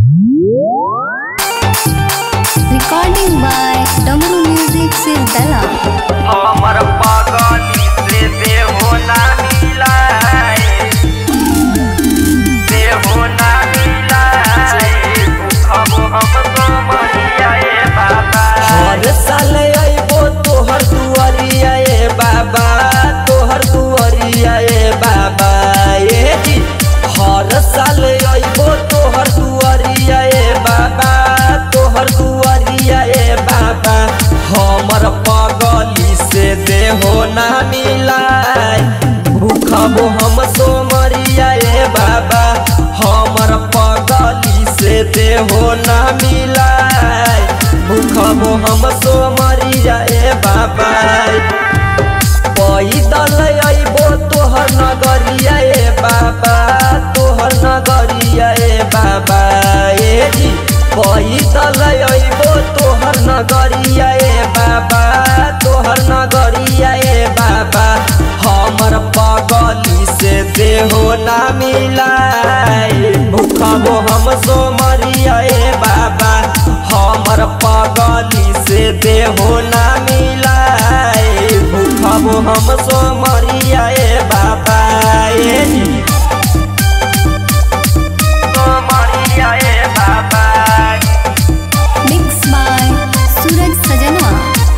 Recording by Damru Music Sirdala। हमर पागली से देहो ना मिलाए, देहो ना मिलाए, भूखबो हम सोमरिया ए बाबा। हर साल आइबो तोहर दुआरिया ए बाबा, तोहर दुआरिया ए बाबा ए जी। हर साल आइबो तोहर दुआरिया ए बाबा, तोहर दुआरिया ए बाबा। हमर पागली से देहो ना मिलाए, भूखबो हम सोमरिया ए बाबा। हमर पागली से देहो ना मिलाए, भूखबो हम सोमरिया ए बाबा। पैदल आइबो तोहर नगरिया ए बाबा, तोहर नगरिया ए बाबा ए जी। पैदल आइबो तोहर नगरिया ए बाबा, तोहर नगरिया ए बाबा। हमर पागली से देहो ना मिलाए, भूखबो हम सोमरिया ए बाबा। हमर पागली से देहो ना मिलाए, भूखबो हम सोमरिया ए बाबा ए जी। सोमरिया ए बाबा। Mixed by Suraj Sajanwa।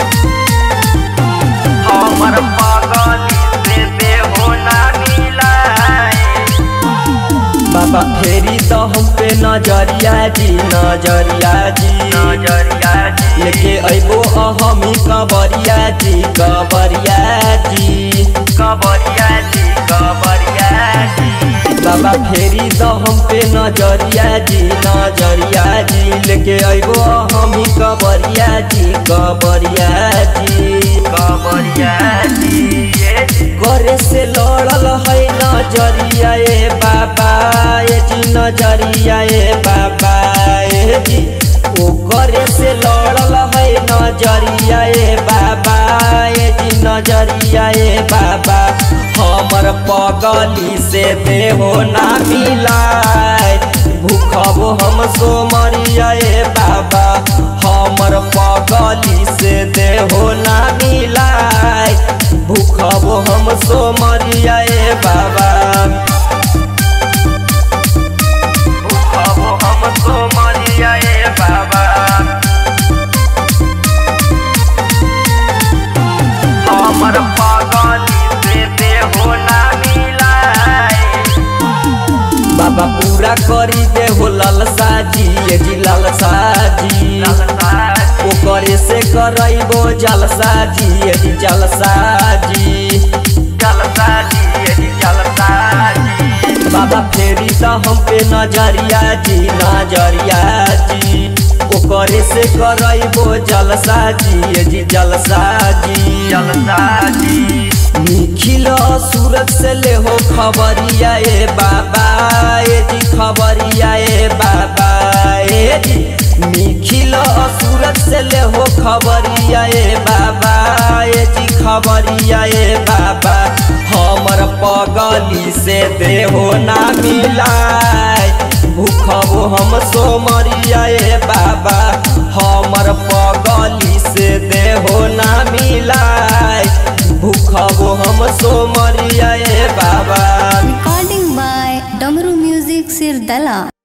हमर पागली से देहो ना मिलाए, बाबा फेरी तो हम पे नजरिया जी, नजरिया जी, नजरिया जी। लेके अइबो हमी कबरिया जी, कबरिया जी, कबरिया जी, कबरिया जी। बाबा फेरी तो हम पे नजरिया जी, नजरिया जी। लेके अइबो हमी कबरिया जी, कबरिया जी, कबरिया जी। करे से लड़ल है नजरिया ए बाबा ए जी, नजरिया ए बाबा ए जी। ओ करे से लड़ल है नजरिया ए बाबा ए जी, नजरिया ए बाबा। हमर पगली से देहो ना मिलाए, भूखबो हम सोमरिया ए बाबा। हमर पगली से देहो ना मिलाए, भूखबो हम सोमरिया ए बाबा। भूखबो हम सोमरिया ए बाबा। हमर पागली से देहो ना मिलाए, बाबा पूरा करी देहो लालसा जी ए जी, लालसा जी। ओ करे से करइबो जलसा जी ए जी, जलसा जी, जलसा जी ए जी, जलसा जी। बाबा फेरी तो हम पे नजरिया जी, नजरिया जी। ओ करे से करइबो जलसा जी ए जी, जलसा जी, जलसा जी। निखिल सूरत से ले हो खबरिया ए बाबा ए जी, खबरिया ए बाबा ए जी। निखिल सूरत से ले हो खबरिया ए बाबा ए जी, खबरिया ए बाबा। हमर पगली से देहो ना मिलाए, भूखबो हम सोमरिया ए बाबा। हमर पगली से देहो ना मिलाए, भूखबो हम सोमरिया ए बाबा। Recording by Damru Music Sirdala।